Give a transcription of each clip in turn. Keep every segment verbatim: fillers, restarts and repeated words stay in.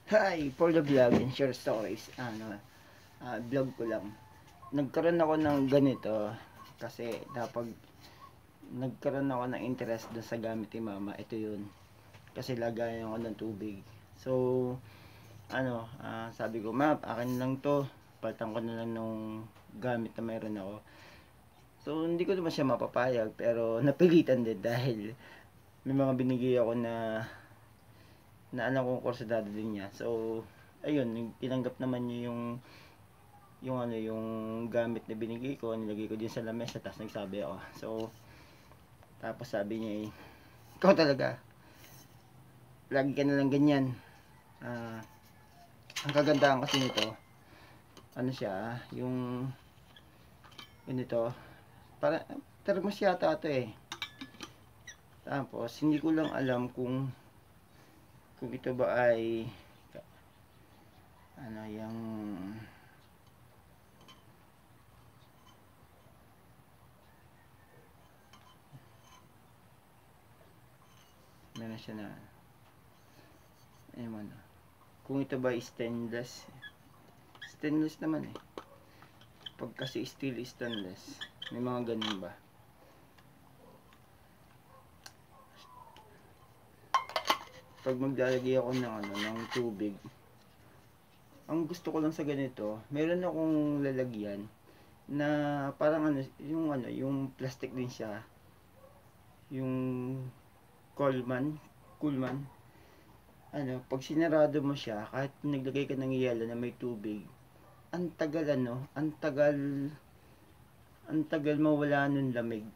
Hi, for the vlog and share stories, ano, ah, vlog ko lang. Nagkaroon ako ng ganito kasi napag nagkaroon ako ng interest dun sa gamit ni mama. Ito yun. Kasi lagayan ako ng tubig. So, ano, ah, sabi ko, "Map, akin lang to. Palitan ko na lang nung gamit na mayroon ako." So, hindi ko naman siya mapapayag pero napilitan din dahil may mga binigay ako na na alam kong kursidado din niya. So, ayun, tinanggap naman niya yung yung ano yung gamit na binigay ko, nilagay ko din sa lamesa, tapos nagsabi ako. So, tapos sabi niya eh, ikaw talaga, lagi ka na lang ganyan. Ah, ang kagandahan kasi nito, ano siya, yung yun ito, para termos yata ito eh. Tapos, hindi ko lang alam kung kung ito ba ay ano yung meron siya na ayun, ano, kung ito ba stainless. Stainless naman eh. Pag kasi steel stainless, may mga ganun ba. Pag maglalagay ako ng ano ng tubig, ang gusto ko lang sa ganito, meron akong lalagyan na parang ano, yung ano, yung plastic din siya. Yung Coleman, Coolman. Ano, pag sinarado mo siya, kahit naglagay ka ng yelo na may tubig, ang tagal ano, ang tagal, ang tagal mawala nun lamig.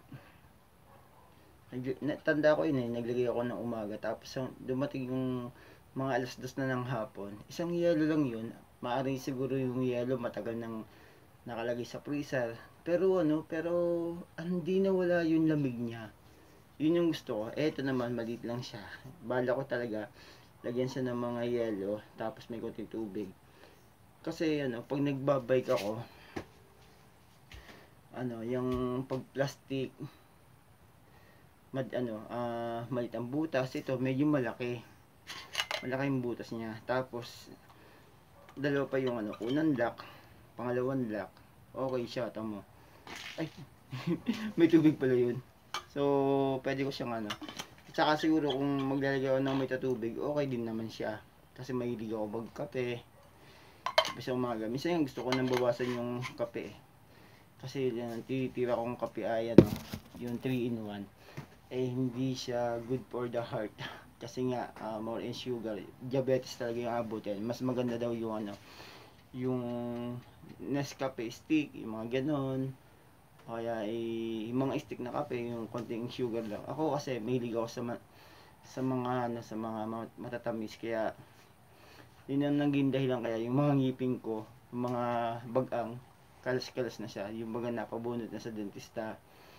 Tanda ko yun eh, naglagay ako ng umaga, tapos dumating yung mga alas dos na ng hapon. Isang yelo lang yun, maaaring siguro yung yelo matagal nang nakalagay sa freezer. Pero ano, pero hindi na wala yung lamig niya. Yun yung gusto ko. Eto naman, maliit lang siya. Bala ko talaga, lagyan siya ng mga yelo, tapos may konting tubig. Kasi ano, pag nagbabike ako, ano, yung pag plastic, mad ano, ah, uh, maliit ang butas. Ito medyo malaki. Malaki yung butas niya. Tapos dalawa pa yung ano, unang lock, pangalawang lock. Okay siya, tamo. Ay, may tubig pala yun. So, pwede ko siyang ano. At saka siguro kung maglalagay ako ng may tatubig, okay din naman siya. Kasi mahilig ako magkape. Kasi umaga. Minsan yung gusto ko nang bawasan yung kape. Kasi yan, titira kong kape ay ano, yung three in one. Eh hindi siya good for the heart. Kasi nga uh, more in sugar, diabetes talaga yung abutin. Mas maganda daw yung ano, yung Nescafe stick, yung mga ganon. Kaya eh, yung mga stick na kape, yung konting sugar lang. Ako kasi mahilig ako sa ma- sa mga ano, sa mga matatamis, kaya yun ang naging dahilan, kaya yung mga ngipin ko, yung mga bagang kalas-kalas na siya, yung baga napabunot na sa dentista.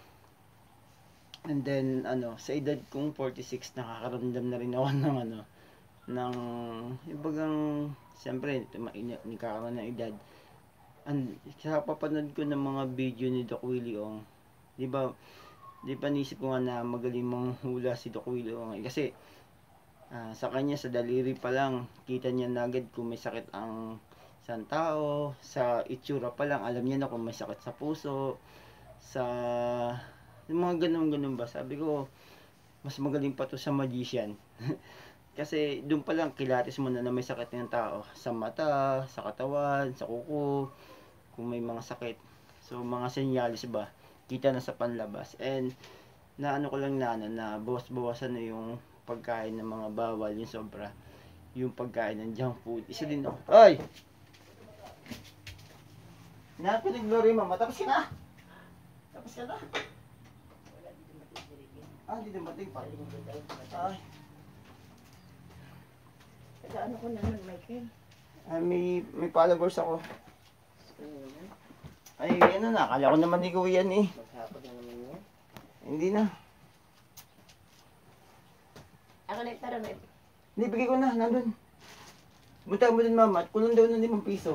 And then ano, sa edad kong forty-six, nakakaramdam na rin ako ng ano, ng yung bagang siyempre nagkakaroon ng edad. And sa papanood ko ng mga video ni Doc Willie Ong, di ba, di ba nisip ko nga na magaling mong hula si Doc Willie Ong eh. Kasi uh, sa kanya, sa daliri pa lang, kita niya na agad kung may sakit ang isang tao. Sa itsura pa lang, alam niya na kung may sakit sa puso, sa yung mga ganun-ganun ba. Sabi ko, mas magaling pa to sa magician. Kasi doon pa lang kilatis mo na na may sakit ng tao, sa mata, sa katawan, sa kuko, kung may mga sakit. So mga senyales ba, kita na sa panlabas. And na ano ko lang na ano, na bawas-bawasan na yung pagkain ng mga bawal, yung sobra, yung pagkain ng junk food. Isa din ako. Oy! Hinapin ng glory, mama. Tapos ka na? Tapos ka na? Ah, hindi dumating pa. Ay. Ano ko naman, Michael? Ah, may, may followers ako. Ay, ano na. Akala ko naman ikaw yan eh. Maghapon na naman yan. Hindi na. Ako na tara, may. Hindi, bigay ko na. Nandun. Buntag mo din, mama. At kulong daw ng limang piso.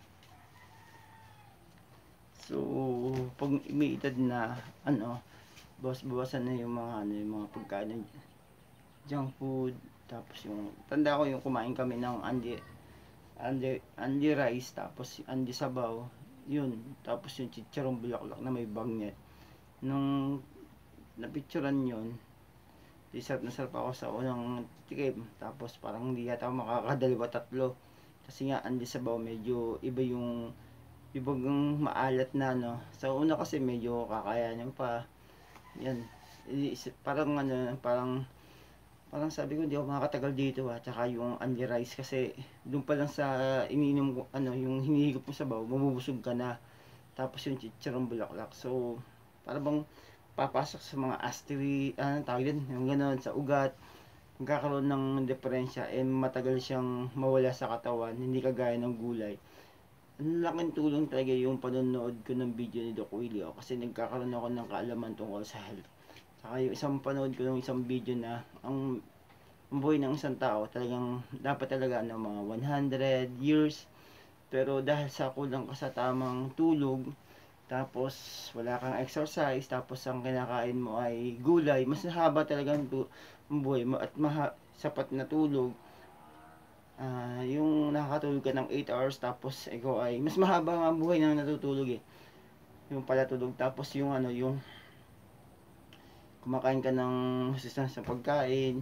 So, pag may edad na, ano, bawas-bawasan na yung mga ano, yung mga pagkain ng junk food. Tapos yung tanda ko yung kumain kami ng andi andi, andi rice, tapos andi sabaw, yun, tapos yung chicharong bulaklak na may bagnet. Nung napicturan yun, di sarap na sarap ako sa unang tikim. Tapos parang hindi yata ako makakadalawa tatlo, kasi nga andi sabaw medyo iba yung ibang maalat na, no. Sa una kasi medyo kakayanin pa yan. Iisip- parang ano, parang parang sabi ko, hindi ako makakatagal dito, ah. Tsaka yung only rice, kasi doon pa lang sa iniinom ko, ano, yung hinihigop mo sabaw, mabubusog ka na. Tapos yung chicharong bulaklak. So, para bang papasok sa mga astri, ano tawag yun, yung gano'n, sa ugat. Magkakaroon ng diferensya, and matagal siyang mawala sa katawan, hindi kagaya ng gulay. Ang laking tulong talaga yung panonood ko ng video ni Doc Willie, oh, kasi nagkakaroon ako ng kaalaman tungkol sa health. Saka yung isang panood ko ng isang video na ang buhay ng isang tao talagang dapat talaga ano, mga one hundred years, pero dahil sa kulang ka sa tamang tulog, tapos wala kang exercise, tapos ang kinakain mo ay gulay, mas haba talaga ang tu- ang buhay mo, at maha, sapat na tulog. Ah, yung nakakatulog ka ng eight hours, tapos ikaw ay mas mahaba nga ang buhay ng natutulog, eh, yung pala tulog. Tapos yung ano, yung kumakain ka ng masustansya sa pagkain.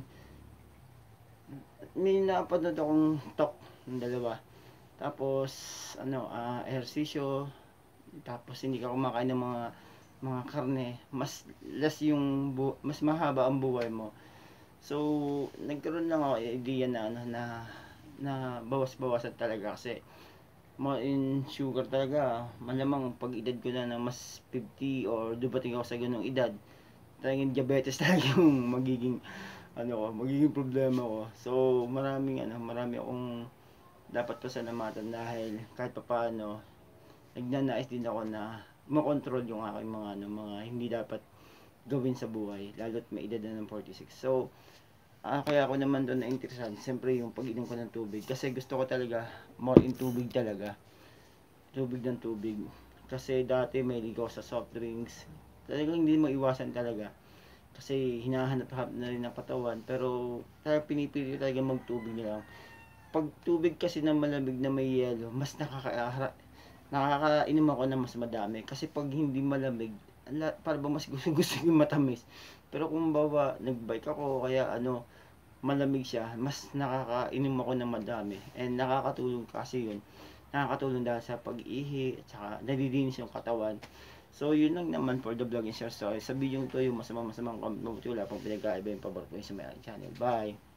May napanood akong talk ng dalawa. Tapos ano, ah, ehersisyo, tapos hindi ka kumakain ng mga mga karne, mas less yung bu- mas mahaba ang buhay mo. So, nagkaroon lang ako idea na ano, na na bawas-bawasan talaga, kasi more in sugar talaga. Malamang pag edad ko na na mas fifty, or dumating ako sa ganung edad, talagang diabetes talaga yung magiging ano ko, magiging problema ko. So, maraming ano, marami akong dapat pasalamatan, dahil kahit papaano nagnanais din ako na makontrol yung aking mga ano, mga hindi dapat gawin sa buhay, lalo't may edad na ng forty-six. So, ah, kaya ako naman doon na interesado, siyempre yung pag-inom ko ng tubig, kasi gusto ko talaga more in tubig talaga, tubig ng tubig. Kasi dati may ligaw sa soft drinks, talagang hindi mo iwasan talaga, kasi hinahanap-hanap na rin ng katawan, pero talagang pinipili ko talaga magtubig na lang. Pag tubig kasi na malamig na may yelo, mas nakaka nakakainom ako ng mas madami, kasi pag hindi malamig, ala, para ba mas gusto gusto yung matamis. Pero kung bawa nagbike ako, kaya ano, malamig siya, mas nakakainom ako ng madami, and nakakatulong kasi yun, nakakatulong dahil sa pag-ihi, at saka nalilinis yung katawan. So yun lang naman for the vlog and share story. Sa video to, yung masamang masamang comment, mabuti wala pang pinagkaiba yung pabor ko sa may channel. Bye!